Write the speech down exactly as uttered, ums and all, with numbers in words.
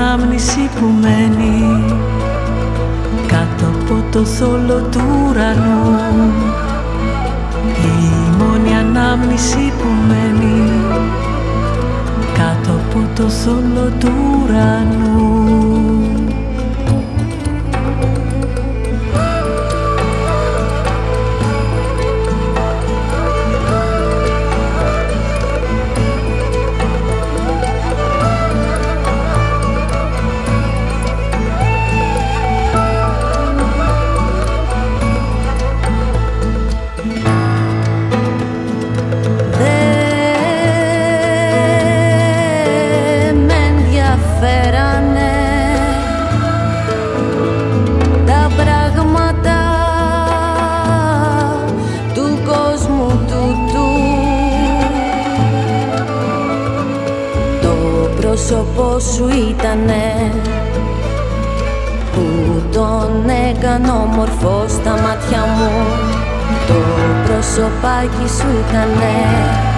ανάμνηση που μένει κάτω από το θόλο του ουρανού. Η μόνη ανάμνηση που μένει κάτω από το θόλο του ουρανού. Το πρόσωπό σου ήτανε που τον έκανε όμορφο στα μάτια μου. Το προσωπάκι σου ήτανε